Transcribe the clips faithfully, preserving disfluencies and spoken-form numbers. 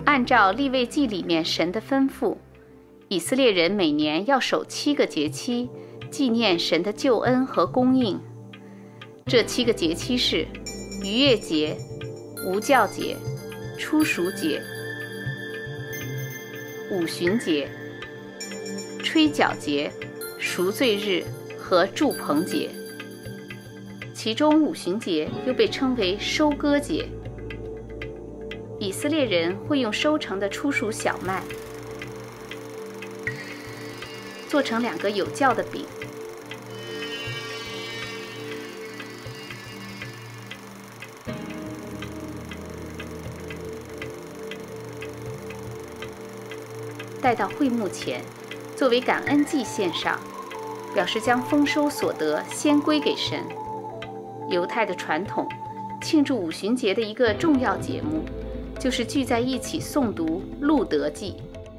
按照利未记里面神的吩咐，以色列人每年要守七个节期，纪念神的救恩和供应。这七个节期是逾越节、无酵节、初熟节、五旬节、吹角节、赎罪日和住棚节。其中五旬节又被称为收割节。以色列人会用收成的初熟小麦做成两个有酵的饼，带到会幕前，作为感恩祭献上，表示将丰收所得先归给神。犹太的传统庆祝五旬节的一个重要节目，就是聚在一起诵读路德记。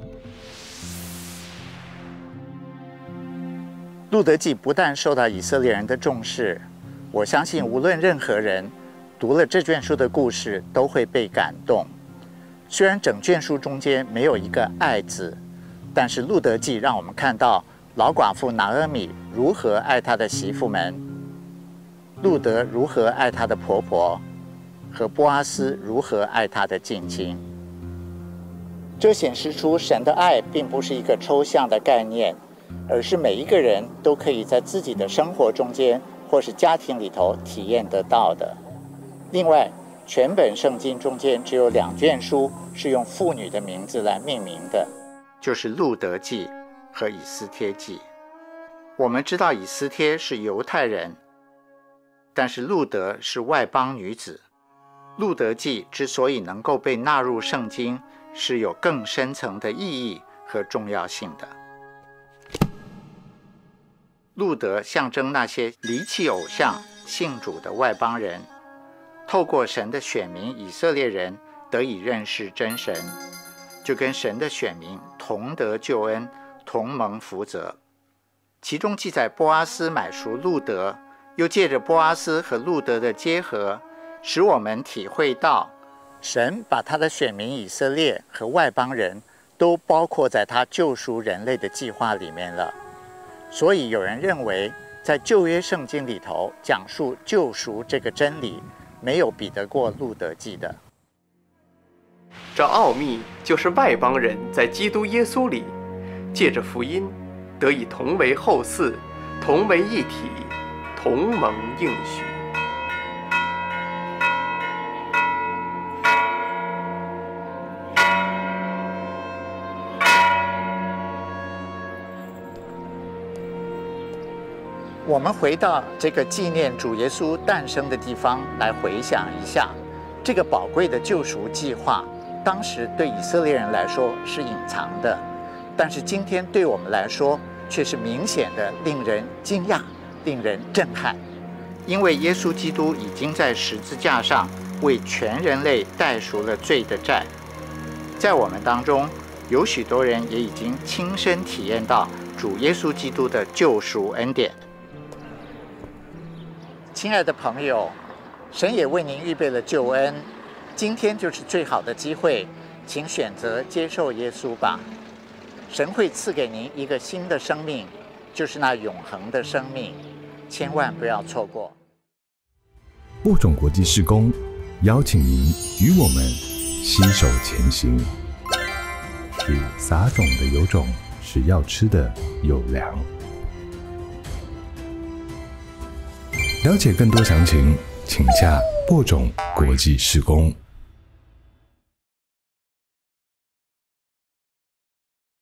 路德记不但受到以色列人的重视，我相信无论任何人读了这卷书的故事，都会被感动。虽然整卷书中间没有一个爱字，但是路德记让我们看到老寡妇拿俄米如何爱她的媳妇们，路德如何爱她的婆婆，和波阿斯如何爱她的近亲。这显示出神的爱并不是一个抽象的概念，而是每一个人都可以在自己的生活中间或是家庭里头体验得到的。另外，全本圣经中间只有两卷书是用妇女的名字来命名的，就是路德记和以斯帖记。我们知道以斯帖是犹太人，但是路德是外邦女子。路德记之所以能够被纳入圣经，是有更深层的意义和重要性的。路德象征那些离弃偶像信主的外邦人，透过神的选民以色列人得以认识真神，就跟神的选民同得救恩，同蒙福泽。其中记载波阿斯买赎路德，又借着波阿斯和路德的结合，使我们体会到神把他的选民以色列和外邦人都包括在他救赎人类的计划里面了。所以有人认为，在旧约圣经里头讲述救赎这个真理，没有比得过路德记的。 这奥秘就是外邦人在基督耶稣里，借着福音得以同为后嗣，同为一体，同蒙应许。 我们回到这个纪念主耶稣诞生的地方来回想一下，这个宝贵的救赎计划，当时对以色列人来说是隐藏的，但是今天对我们来说却是明显的，令人惊讶，令人震撼。因为耶稣基督已经在十字架上为全人类代赎了罪的债。在我们当中，有许多人也已经亲身体验到主耶稣基督的救赎恩典。亲爱的朋友，神也为您预备了救恩，今天就是最好的机会，请选择接受耶稣吧。神会赐给您一个新的生命，就是那永恒的生命，千万不要错过。 播种国际事工邀请您与我们携手前行，是撒种的有种，是要吃的有粮。了解更多详情，请洽播种国际事工。